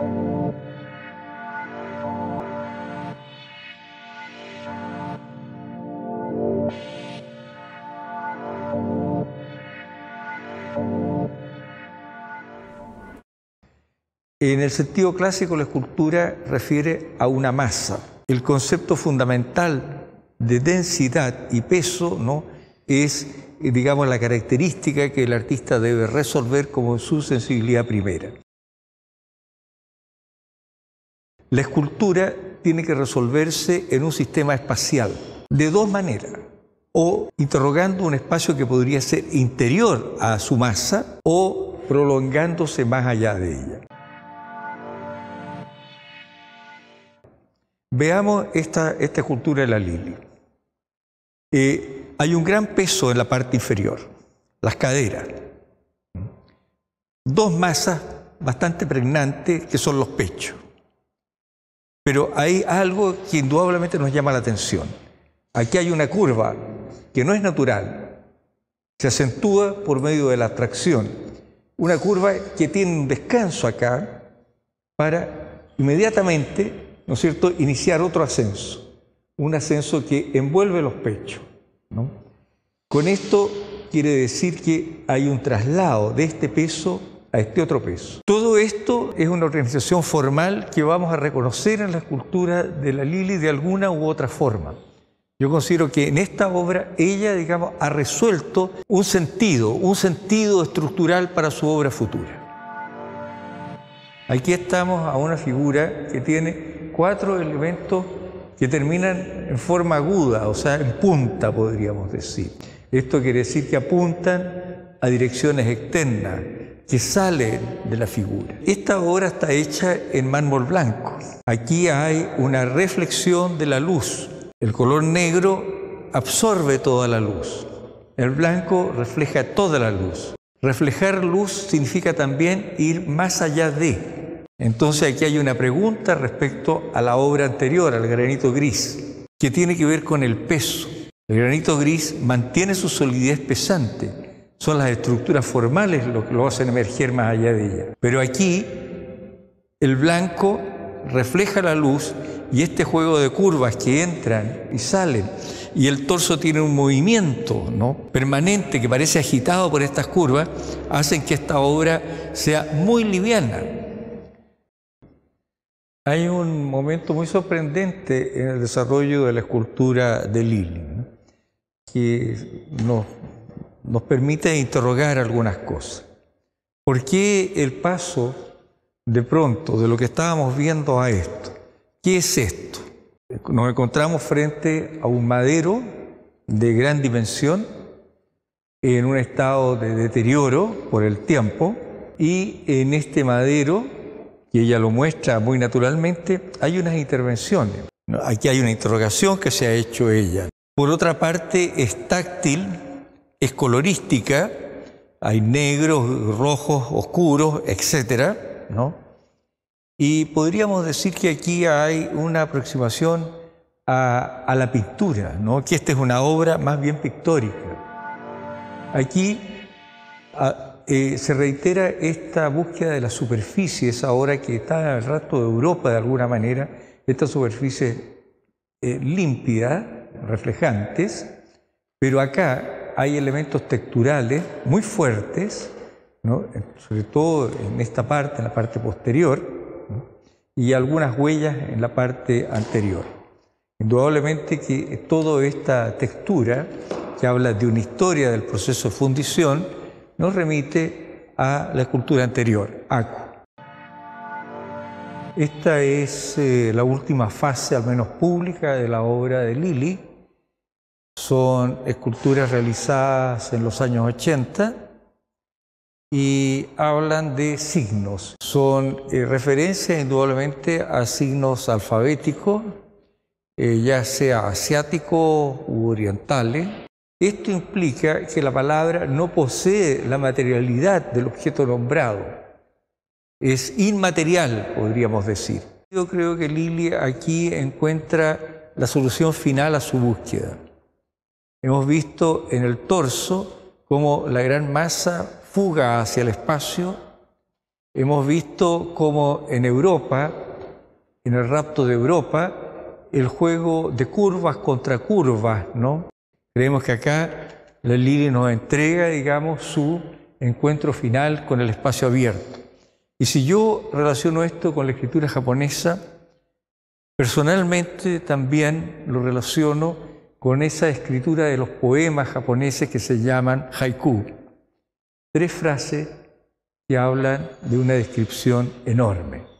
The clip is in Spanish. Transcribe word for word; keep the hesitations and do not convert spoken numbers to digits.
En el sentido clásico, la escultura refiere a una masa. El concepto fundamental de densidad y peso, ¿no?, es, digamos, la característica que el artista debe resolver como su sensibilidad primera. La escultura tiene que resolverse en un sistema espacial de dos maneras: o interrogando un espacio que podría ser interior a su masa o prolongándose más allá de ella. Veamos esta, esta escultura de la Lili. Eh, hay un gran peso en la parte inferior, las caderas. Dos masas bastante pregnantes que son los pechos. Pero hay algo que indudablemente nos llama la atención. Aquí hay una curva que no es natural, se acentúa por medio de la atracción. Una curva que tiene un descanso acá para inmediatamente, ¿no es cierto?, iniciar otro ascenso, un ascenso que envuelve los pechos, ¿no? Con esto quiere decir que hay un traslado de este peso a este otro peso. Todo esto es una organización formal que vamos a reconocer en la escultura de la Lili de alguna u otra forma. Yo considero que en esta obra ella, digamos, ha resuelto un sentido, un sentido estructural para su obra futura. Aquí estamos a una figura que tiene cuatro elementos que terminan en forma aguda, o sea, en punta, podríamos decir. Esto quiere decir que apuntan a direcciones externas, que salen de la figura. Esta obra está hecha en mármol blanco. Aquí hay una reflexión de la luz. El color negro absorbe toda la luz. El blanco refleja toda la luz. Reflejar luz significa también ir más allá de. Entonces aquí hay una pregunta respecto a la obra anterior, al granito gris, que tiene que ver con el peso. El granito gris mantiene su solidez pesante. Son las estructuras formales lo que lo hacen emerger más allá de ella. Pero aquí el blanco refleja la luz y este juego de curvas que entran y salen, y el torso tiene un movimiento, ¿no?, permanente que parece agitado por estas curvas, hacen que esta obra sea muy liviana. Hay un momento muy sorprendente en el desarrollo de la escultura de Lili, ¿no?, que nos, nos permite interrogar algunas cosas. ¿Por qué el paso de pronto de lo que estábamos viendo a esto? ¿Qué es esto? Nos encontramos frente a un madero de gran dimensión en un estado de deterioro por el tiempo, y en este madero, que ella lo muestra muy naturalmente, hay unas intervenciones. Aquí hay una interrogación que se ha hecho ella. Por otra parte, es táctil, es colorística, hay negros, rojos, oscuros, etcétera, ¿no? Y podríamos decir que aquí hay una aproximación a, a la pintura, ¿no?, que esta es una obra más bien pictórica. Aquí a, eh, se reitera esta búsqueda de la superficie, esa obra que está en el rastro de Europa de alguna manera, esta superficie eh, límpida, reflejantes, pero acá hay elementos texturales muy fuertes, ¿no?, sobre todo en esta parte, en la parte posterior, y algunas huellas en la parte anterior. Indudablemente que toda esta textura, que habla de una historia del proceso de fundición, nos remite a la escultura anterior, Acu. Esta es eh, la última fase, al menos pública, de la obra de Lili. Son esculturas realizadas en los años ochenta, y hablan de signos. Son eh, referencias indudablemente a signos alfabéticos, eh, ya sea asiáticos u orientales. Esto implica que la palabra no posee la materialidad del objeto nombrado. Es inmaterial, podríamos decir. Yo creo que Lili aquí encuentra la solución final a su búsqueda. Hemos visto en el torso cómo la gran masa fuga hacia el espacio hemos visto cómo en Europa, en el rapto de Europa, el juego de curvas contra curvas, ¿no? Creemos que acá la Lili nos entrega, digamos, su encuentro final con el espacio abierto. Y si yo relaciono esto con la escritura japonesa, personalmente también lo relaciono con esa escritura de los poemas japoneses que se llaman haiku. Tres frases que hablan de una descripción enorme.